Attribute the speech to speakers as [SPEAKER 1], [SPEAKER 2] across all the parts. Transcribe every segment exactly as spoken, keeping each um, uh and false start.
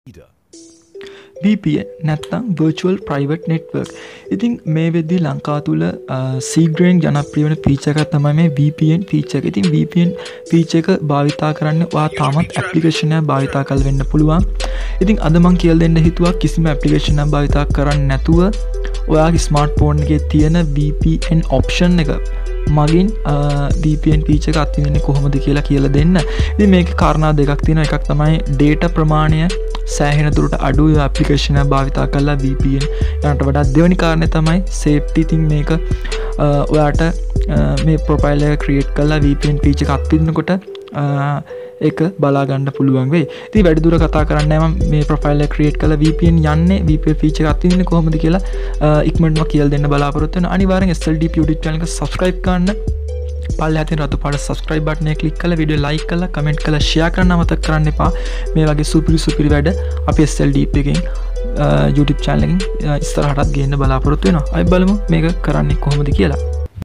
[SPEAKER 1] V P N නැත්නම් virtual private network. ඉතින් මේ වෙද්දී ලංකාව තුල සීග්‍රයෙන් ජනප්‍රිය වෙන ෆීචර් එකක් තමයි මේ V P N ෆීචර් එක. ඉතින් V P N ෆීචර් එක භාවිතා කරන්න ඔයා තාමත් ඇප්ලිකේෂන් එක භාවිතා කරලා වෙන්න පුළුවන්. ඉතින් අද මම කියලා දෙන්න හිතුවා කිසිම ඇප්ලිකේෂන් එකක් භාවිතා කරන්නේ නැතුව ඔයාගේ ස්මාර්ට්ෆෝන් එකේ තියෙන V P N option එක මගින් V P N ෆීචර් එක අත්විඳින්නේ කොහොමද කියලා කියලා දෙන්න. ඉතින් මේකේ කාරණා දෙකක් තියෙනවා. එකක් තමයි data ප්‍රමාණය සෑහෙන දුරට අඩු ඇප්ලිකේෂන් එක භාවිතා කරලා V P N යනට වඩා දෙවෙනි කාරණේ තමයි safety. ඉතින් මේක ඔයාට මේ ප්‍රොෆයිල් එක ක්‍රියේට් කරලා V P N ෆීචර් එක අත්විඳිනකොට ඒක බලා ගන්න පුළුවන් වෙයි. ඉතින් වැඩි දුර කතා කරන්නේ නැහැ මම මේ ප්‍රොෆයිල් එක ක්‍රියේට් කරලා V P N යන්නේ V P N ෆීචර් එක අත්විඳින්නේ කොහොමද කියලා ඉක්මනටම කියලා දෙන්න බලාපොරොත්තු වෙනවා. අනිවාර්යෙන් S L D P YouTube channel එක subscribe කරන්න. පල්ලෙහා තියෙන රතු පාට subscribe button එක click කරලා වීඩියෝ like කරලා comment කරලා share කරන්න අමතක කරන්න එපා. මේ වගේ සුපිරි සුපිරි වැඩ අපි S L D P එකෙන් YouTube channel එකෙන් ඉස්සරහටත් ගේන්න බලාපොරොත්තු වෙනවා. අපි බලමු මේක කරන්නේ කොහොමද කියලා.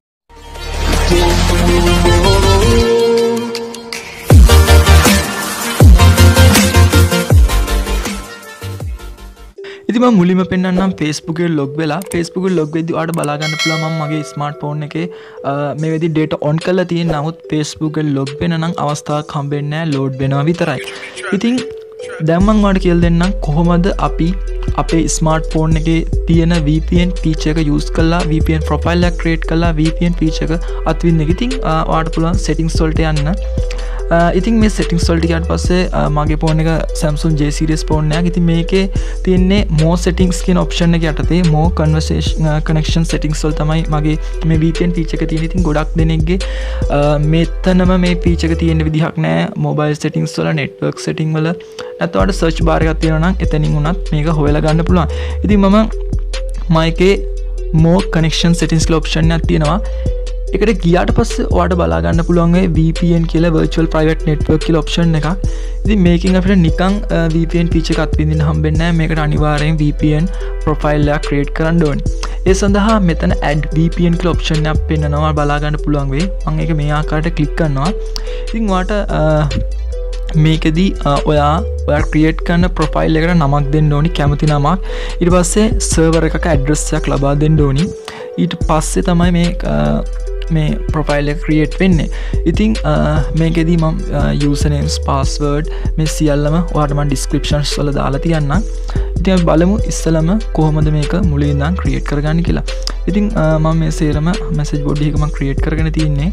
[SPEAKER 1] ඉතින් මම මුලින්ම පෙන්නන්නම් Facebook එකේ log වෙලා Facebook එකේ log වෙද්දී ඔයාලට බලා ගන්න පුළුවන් මම මගේ ස්මාර්ට්ෆෝන් එකේ මේ වෙද්දී data on කරලා තියෙන නමුත් Facebook එකේ log වෙන නම් අවස්ථාවක් හම්බෙන්නේ නැහැ load වෙනවා විතරයි. ඉතින් දැන් මම ඔයාලට කියලා දෙන්නම් කොහොමද අපි අපේ ස්මාර්ට්ෆෝන් එකේ තියෙන V P N feature එක use කරලා V P N profile එක create කරලා V P N feature එක අත්විඳින්න. ඉතින් ඔයාලට පුළුවන් settings වලට යන්න. ඉතින් මේ settings වලට ගියාට පස්සේ මගේ ෆෝන් එක Samsung J series ෆෝන් එකක්. ඉතින් මේකේ තියෙන්නේ more settings කියන option එක යටතේ more conversation connection settings වල තමයි මගේ මේ V P N feature එක තියෙන්නේ. ඉතින් ගොඩක් දෙනෙක්ගේ මෙතනම මේ feature එක තියෙන විදිහක් නැහැ. mobile settings වල network setting වල නැත්නම් search bar එකක් තියෙනවා නම් එතනින් උනත් මේක හොයලා ගන්න පුළුවන්. ඉතින් මම මයිකේ more connection settings කියලා option එකක් තියෙනවා. එකට ගියාට පස්සේ ඔයාලට බලා ගන්න පුළුවන් ඒ V P N කියලා virtual private network කියලා option එකක්. ඉතින් මේකෙන් අපිට නිකන් V P N feature එකක් අත්විඳින්න හම්බෙන්නේ නැහැ. මේකට අනිවාර්යෙන් V P N profile එකක් create කරන්න ඕනේ. ඒ සඳහා මෙතන add V P N කියලා option එකක් පෙන්නනවා බලා ගන්න පුළුවන් වෙයි. මම ඒක මේ ආකාරයට click කරනවා. ඉතින් ඔයාලට මේකෙදී ඔයා ඔයා create කරන profile එකට නමක් දෙන්න ඕනි, කැමති නමක්. ඊට පස්සේ server එකක address එකක් ලබා දෙන්න ඕනි. ඊට පස්සේ තමයි මේ මේ profile එක create වෙන්නේ. ඉතින් මේකෙදී මම usernames password මේ සියල්ලම ඔයාලට මම descriptions වල දාලා තියන්නම්. ඉතින් අපි බලමු ඉස්සලම කොහොමද මේක මුලින් ඉඳන් create කරගන්නේ කියලා. ඉතින් මම මේ සේරම message body එක මම create කරගෙන තින්නේ.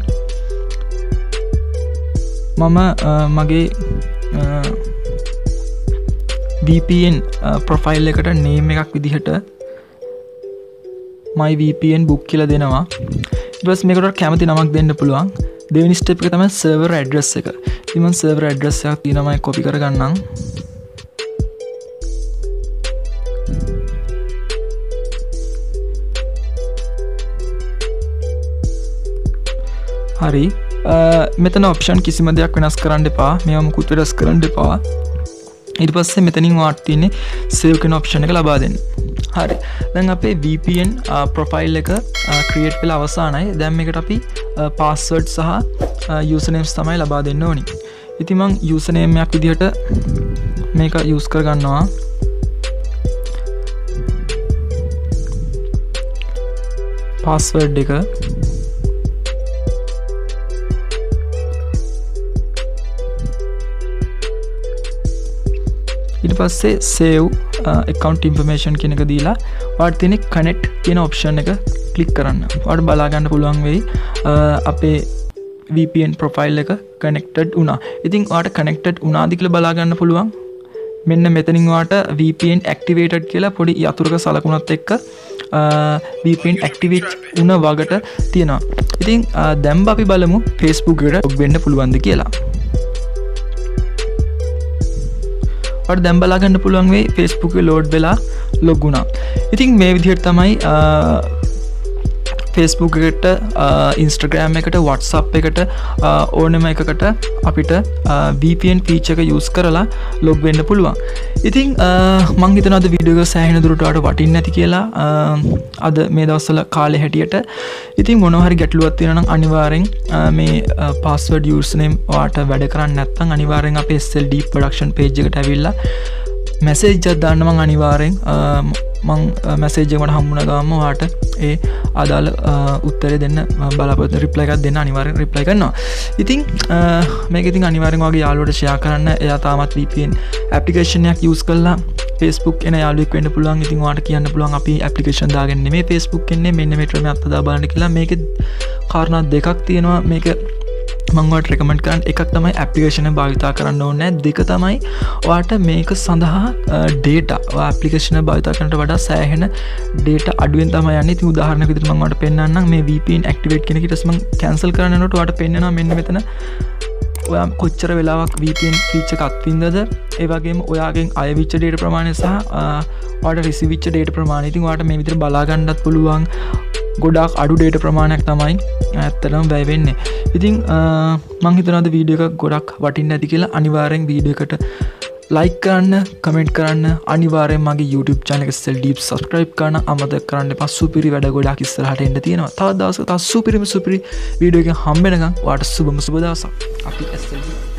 [SPEAKER 1] මම මගේ V P N profile එකට name එකක් විදිහට my V P N book කියලා දෙනවා. ඊට පස්සේ මේකට කැමති නමක් දෙන්න පුළුවන්. දෙවෙනි ස්ටෙප් එක තමයි server address එක. ඉතින් මම server address එකක් තියෙනවා මම copy කරගන්නම්. හරි. මෙතන option කිසිම දෙයක් වෙනස් කරන්න එපා. මේවා මුකුත් වෙනස් කරන්න එපා. ඊට පස්සේ මෙතනින් ඔයාලට තියෙන්නේ save කියන option එක ලබා දෙන්න. හරි. දැන් අපේ V P N profile එක create වෙලා අවසానයි. දැන් මේකට අපි password සහ usernames තමයි ලබා දෙන්න ඕනි. ඉතින් මම username එකක් විදිහට මේක use කර ගන්නවා. password එක ඊට පස්සේ save uh, account information කියන එක දීලා ඔයාලට තියෙන connect කියන option එක click කරන්න. ඔයාලට බලා ගන්න පුළුවන් වෙයි uh, අපේ V P N profile එක connected වුණා. ඉතින් ඔයාලට connected වුණාද කියලා බලා ගන්න පුළුවන්. මෙන්න මෙතනින් ඔයාලට V P N activated කියලා පොඩි යතුරුක සලකුණත් එක්ක uh, V P N activate වුණ වගට තියෙනවා. ඉතින් uh, දැන් අපි බලමු Facebook එකට log වෙන්න පුළුවන්ද කියලා. ඔයාලට දැන් බලා ගන්න පුළුවන් වෙයි Facebook එකේ load වෙලා log වුණා. ඉතින් මේ විදිහට තමයි Facebook එකට Instagram එකට WhatsApp එකට ඕනෙම එකකට අපිට V P N feature එක use කරලා log වෙන්න පුළුවන්. ඉතින් මම හිතනවා අද වීඩියෝ එක සෑහෙන දුරට ඔයාලට වටින්නේ නැති කියලා අද මේ දවස්වල කාලේ හැටියට. ඉතින් මොනවා හරි ගැටලුවක් තියෙනවා නම් අනිවාර්යෙන් මේ password username ඔයාලට වැඩ කරන්නේ නැත්නම් අනිවාර්යෙන් අපේ S L D production page එකට ඇවිල්ලා මැසේජ් එකක් දාන්න මං අනිවාර්යෙන් මං මැසේජ් එක මට හම්බුන ගාම ඔයාට ඒ අදාළ උත්තරේ දෙන්න බලාපොරොත්තු රිප්ලයි එකක් දෙන්න අනිවාර්යෙන් රිප්ලයි කරනවා. ඉතින් මේක ඉතින් අනිවාර්යෙන් ඔයාගේ යාළුවට ෂෙයා කරන්න. එයා තාමත් V P N application එකක් use කරලා Facebook එන යාළුවෙක් වෙන්න පුළුවන්. ඉතින් ඔයාට කියන්න පුළුවන් අපි application දාගෙන නෙමෙයි Facebook එන්නේ මෙන්න මේ ක්‍රමයක් අත්දා බලන්න කියලා. මේකේ කාරණා දෙකක් තියෙනවා. මේක මම ඔයාලට රෙකමන්ඩ් කරන්න එකක් තමයි ඇප්ලිකේෂන් එක භාවිතා කරන්න ඕනේ. දෙක තමයි ඔයාට මේක සඳහා data ඔයා ඇප්ලිකේෂන් එක භාවිතා කරනට වඩා සෑහෙන data අඩුවෙන් තමයි යන්නේ. ඉතින් උදාහරණයක් විදිහට මම ඔයාලට පෙන්නන්නම්. මේ V P N activate කියන එක ඊට පස්සේ මම cancel කරන්න යනකොට ඔයාට පෙන්නනවා මෙන්න මෙතන ඔයා කොච්චර වෙලාවක් V P N feature එක අත්විඳද, ඒ වගේම ඔයාගෙන් අය වෙච්ච data ප්‍රමාණය සහ ඔයාට receive වෙච්ච data ප්‍රමාණය. ඉතින් ඔයාට මේ විදිහට බලා ගන්නත් පුළුවන්. ගොඩක් අඩු ඩේට ප්‍රමාණයක් තමයි ඇත්තටම වැය වෙන්නේ. ඉතින් මං හිතනවා අද වීඩියෝ එක ගොඩක් වටින්න ඇති කියලා. අනිවාර්යෙන් වීඩියෝ එකට ලයික් කරන්න, කමෙන්ට් කරන්න, අනිවාර්යෙන් මගේ YouTube channel එක සෙල් ඩීප් subscribe කරන්න අමතක කරන්න එපා. සුපිරි වැඩ ගොඩක් ඉස්සරහට එන්න තියෙනවා. තවත් දවසක තවත් සුපිරිම සුපිරි වීඩියෝ එකකින් හම්බ වෙනකන් ඔයාලට සුබම සුබ දවසක්. අපි S L D